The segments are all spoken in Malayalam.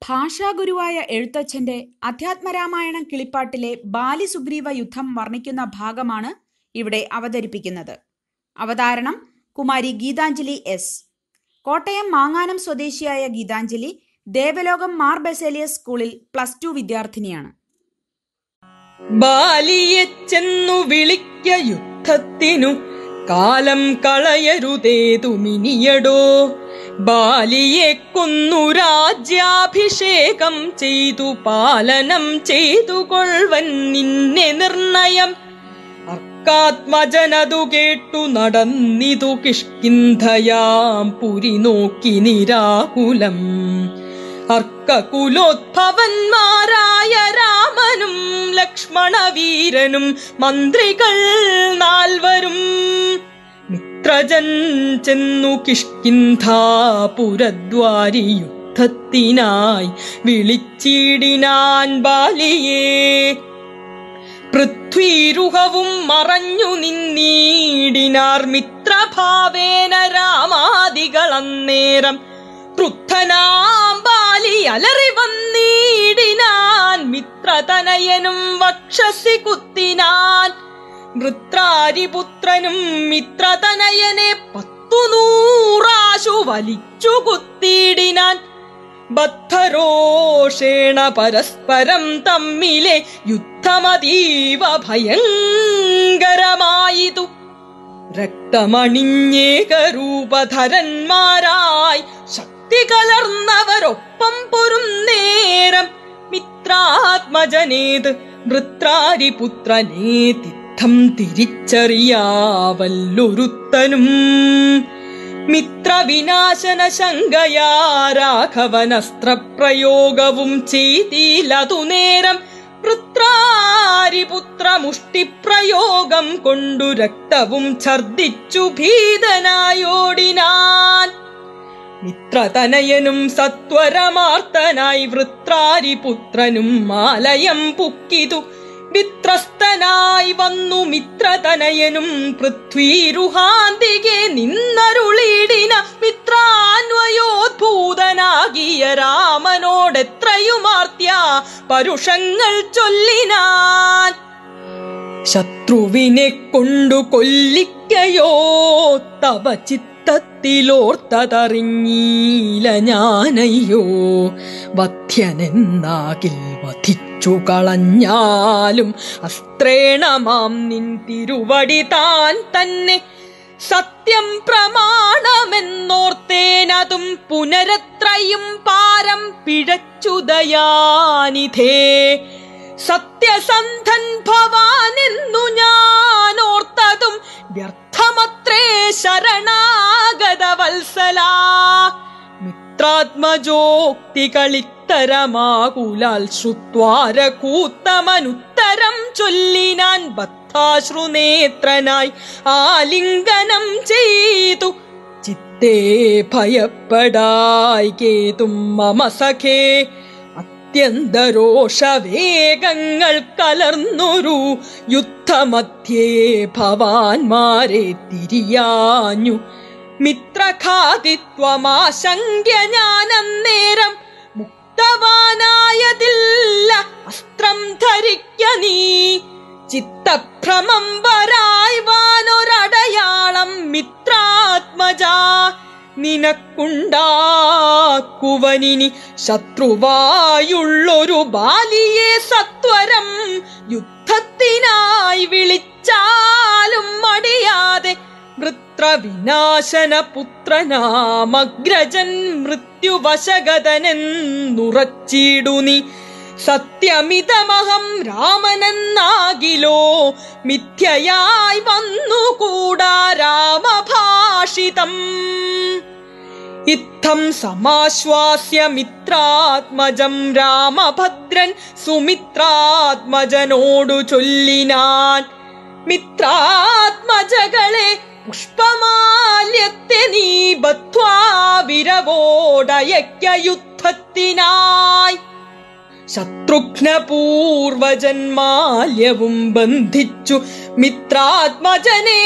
ഭാഷാഗുരുവായ എഴുത്തച്ഛന്റെ അധ്യാത്മരാമായണം കിളിപ്പാട്ടിലെ ബാലിസുഗ്രീവ യുദ്ധം വർണ്ണിക്കുന്ന ഭാഗമാണ് ഇവിടെ അവതരിപ്പിക്കുന്നത്. അവതാരണം കുമാരി ഗീതാഞ്ജലി എസ്. കോട്ടയം മാങ്ങാനം സ്വദേശിയായ ഗീതാഞ്ജലി ദേവലോകം മാർ ബസേലിയസ് സ്കൂളിൽ +2 വിദ്യാർത്ഥിനിയാണ്. ബാലിയെ ചെന്നു വിളിക്ക യുദ്ധത്തിനു, കാലം കളയരുതേതു മിനിയടോ. ബാലിയെ കൊന്നു രാജ്യാഭിഷേകം ചെയ്തു പാലനം ചെയ്തു കൊൾവൻ നിന്നെ നിർണയം. അർക്കാത്മജനതു കേട്ടു നടന്നിതു കിഷ്കിന്ധയാം പുരി നോക്കി നിരാകുലം. അർക്കകുലോദ്ഭവന്മാരായ രാമനും ലക്ഷ്മണവീരനും മന്ത്രികൾ 4 മിത്രജൻ ചെന്നു കിഷ്കിന്ധാപുരദ്വാരി യുദ്ധത്തിനായി വിളിച്ചിടിനാൻ ബാലിയെ. പൃഥ്വീരുഹവും മറഞ്ഞു നിന്നീടിനാർ മിത്രഭാവേന രാമാദികളന്നേരം. ക്രുദ്ധനാം ബാലി അലറി വന്നീടിനാൻ, മിത്രതനയനും വക്ഷസി കുത്തിനാൻ. വൃത്രാരിപുത്രനും മിത്രതനയനെ 100 വലിച്ചു കുത്തിയിടിനാൻ. ബദ്ധരോഷേണ പരസ്പരം തമ്മിലെ യുദ്ധമതീവ ഭയങ്കരമായിതു. രക്തമണിഞ്ഞേകരൂപധരന്മാരായി ശക്തി കലർന്നവരൊപ്പം പൊരുന്നേരം. മിത്രാത്മജനേത് വൃത്രാരിപുത്രനേ തിദ്ധം തിരിച്ചറിയാവല്ലൊരുത്തനും. മിത്രവിനാശന ശങ്കയാ രാഘവനസ്ത്രപ്രയോഗവും ചെയ്തിലതു നേരം. വൃത്രാരിപുത്ര മുഷ്ടിപ്രയോഗം കൊണ്ടു രക്തവും ഛർദിച്ചു ഭീതനായോടിനാൻ. മിത്രതനയനും സത്വരമാർത്തനായി വൃത്രാരിപുത്രനും ആലയം പുക്കിതു. വിത്രസ്തനായി വന്നു മിത്രതനയനും പൃഥ്വീരുഹാന്തികെ നിന്നരുളിടിന. മിത്രാന്വയോദ്ഭൂതനാകിയ രാമനോടെത്രയുമാർത്യ പരുഷങ്ങൾ ചൊല്ലിനാൻ. ശത്രുവിനെ കൊണ്ടു കൊല്ലിക്കയോ തവ ചിത്തത്തിലോർത്തതറിഞ്ഞീല ഞാനയ്യോ. വധ്യനെന്നാകിൽ വധിച്ചു കളഞ്ഞാലും അസ്ത്രേണമാം നിൻ തിരുവടി താൻ തന്നെ. സത്യം പ്രമാണമെന്നോർത്തേനതും പുനരത്രയും പാരം പിഴച്ചുദയാനിധേ. സത്യസന്ധൻ ഭവാനെന്നു ഞാൻ ഓർത്തതും വ്യർത്ഥമത്രേ ശരണാഗത വത്സലാ. മിത്രാത്മജോക്തി കളിത്തരമാകുലാൽ ശ്രുത്വാരകൂത്തമനുത്തരം ചൊല്ലിനാൻ. ബദ്ധാശ്രുനേത്രനായി ആലിംഗനം ചെയ്തു. ചിത്തേ ഭയപ്പെടായി കേതും മമ സഖേ. അത്യന്തരോഷവേഗങ്ങൾ കലർന്നൊരു യുദ്ധമധ്യേ ഭവാന്മാരെ തിരിയാഞ്ഞു. മിത്രഘാതിത്വമാശങ്ക്യ ഞാനന്നേരം മുക്തവാനായതില്ല അസ്ത്രം ധരിക്ക നീ. ചിത്തഭ്രമം വരായ് വാനൊരടയാളം മിത്രാത്മജാ നിനക്കുണ്ടാക്കുവനിനി. ശത്രുവായുള്ളൊരു ബാലിയെ സത്വരം യുദ്ധത്തിനായി വിളിച്ചാലും മടിയാതെ. വൃത്രവിനാശന പുത്രനാമഗ്രജൻ മൃത്യുവശഗതനെന്നുറച്ചിടു നീ. സത്യമിതമഹം രാമനെന്നാകിലോ മിഥ്യയായി വന്നുകൂടാ രാമഭാഷിതം. ഇത്തം സമാശ്വാസ്യ മിത്രാത്മജം രാമഭദ്രൻ സുമിത്രാത്മജനോടു ചൊല്ലിനാൻ. മിത്രാത്മജകളെ പുഷ്പമാല്യത്തെ നീ ബദ്ധ്വാ വിരവോടയക്ക യുദ്ധത്തിനായി. ശത്രുഘ്നപൂർവജന്മാല്യവും ബന്ധിച്ചു മിത്രാത്മജനെ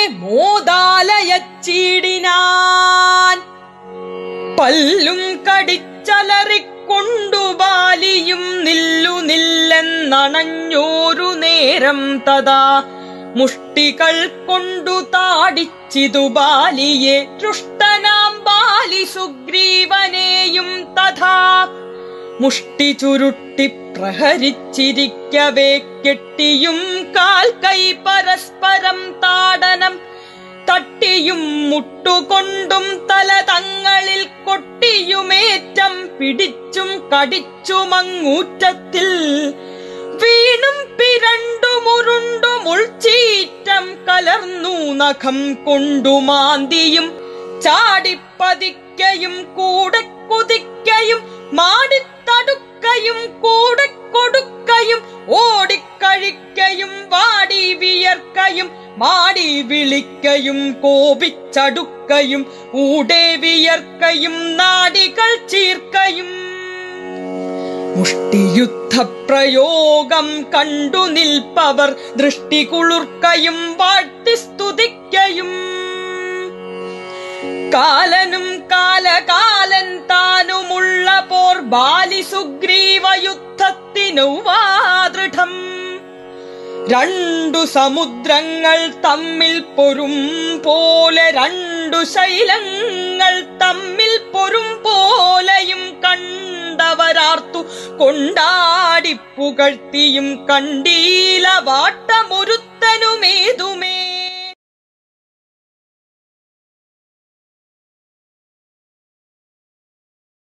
മോദാലയച്ചിടിനാൻ. പല്ലും കടിച്ചലറി കൊണ്ടു ബാലിയും നില്ലു നില്ലെന്നണഞ്ഞോരു നേരം തഥാ മുഷ്ടികൾ കൊണ്ടു താടിച്ചിതു ബാലിയെ ദൃഷ്ടനാം ബാലി സുഗ്രീവനെയും തഥാ മുഷ്ടി ചുരുട്ടി പ്രഹരിച്ചിരിക്കവേ കെട്ടിയും കാൽ കൈ പരസ്പരം താടനം തട്ടിയും മുട്ടുകൊണ്ടും തല തങ്ങളിൽ കൊട്ടിയുമേറ്റം പിടിച്ചും കടിച്ചുമങ്ങൂറ്റത്തിൽ വീണും പിരണ്ടുമുരുണ്ടും ഉൾച്ചീറ്റം കലർന്നു നഖം കൊണ്ടുമാന്തിയും ചാടിപ്പതിക്കയും കൂടെ കുതിക്കയും മാടിത്തടുക്കയും കൂടെ കൊടുക്കയും ഓടിക്കഴിക്കയും വാടി വിയർക്കയും മാടി വിളിക്കയും കോപിച്ചടുക്കയും ഊടെ വിയർക്കയും നാടികൾ ചീർക്കയും മുഷ്ടിയുദ്ധപ്രയോഗം കണ്ടു നിൽപ്പവർ ദൃഷ്ടി കുളിർക്കയും വാഴ്ത്തി സ്തുതിക്കയും കാലനും കാലകാലൻ താനുമുള്ള പോർ ബാലി സുഗ്രീവ യുദ്ധത്തിനു വാദൃഢം രണ്ടു സമുദ്രങ്ങൾ തമ്മിൽ പൊരും പോലെ രണ്ടു ശൈലങ്ങൾ തമ്മിൽ പൊരും പോലെയും കണ്ടവരാർത്തു കൊണ്ടാടി പുകഴ്ത്തിയും കണ്ടീല വാട്ടമൊരുത്തനുമേതുമേ